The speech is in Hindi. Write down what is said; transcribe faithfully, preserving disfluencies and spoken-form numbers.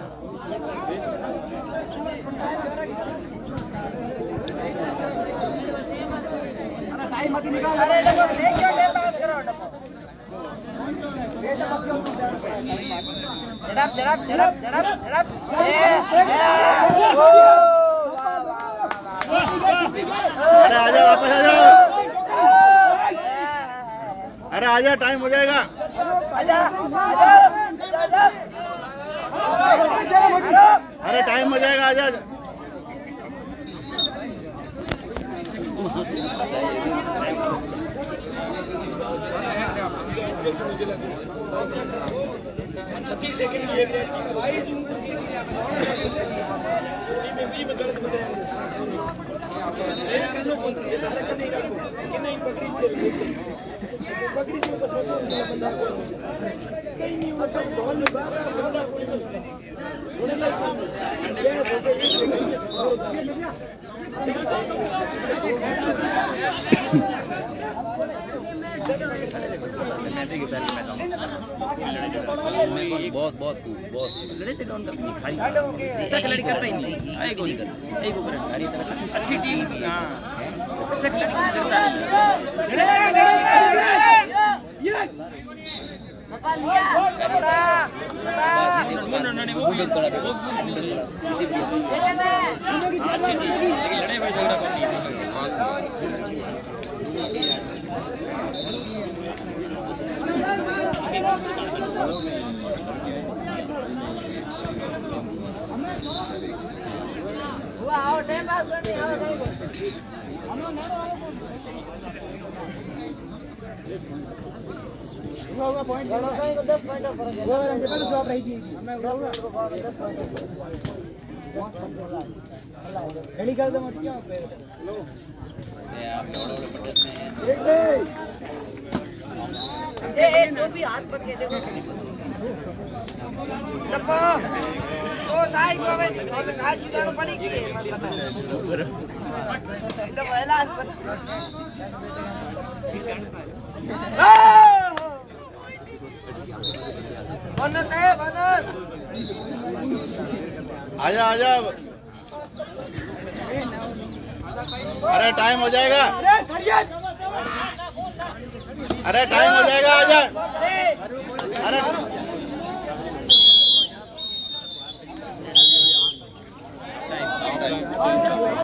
टाइम मत निकाल। अरे देखो देखो ले पास करो जड़प जड़प जड़प जड़प जड़प अरे आजा वापस आ जाओ। अरे आजा टाइम हो जाएगा। आजा आजा अरे टाइम हो जाएगा आजा। छत्तीस सेकंड की एक रेड की भाई में गलत बता नहीं रखो कि नहीं पकड़ी चलिए पकड़ी से बस बचो बंदा कहीं नहीं होता बॉल में बार बंदा कोई नहीं होने लगा बेस होते बहुत बहुत खूब बहुत लड़े थे डॉन कंपनी खाली अच्छा खिलाड़ी कर रही नहीं आए को नहीं कर एक ऊपर अच्छी टीम हां अच्छा खिलाड़ी करता है ये पकड़ लिया बड़ा उन्होंने वो भी तोड़ा वो अच्छी टीम लड़े भाई झगड़ा करनी है हुआ और टाइम पास करनी है होगा पॉइंट को दस पॉइंट का फर्क है वो अगर हमने पहले जॉब रही थी हमें उड़ाऊंगा दस पॉइंट रेडी कर दो मत क्या लो ये आप लोग पटक में ए ए तो भी हाथ पकड़ के देखो डब्बा तो साई को हमें और काज छुड़ाना पड़ेगी एकदम पहला हाथ पर बोनस है बोनस आजा आजा। अरे टाइम हो जाएगा। अरे टाइम हो जाएगा आजा। अरे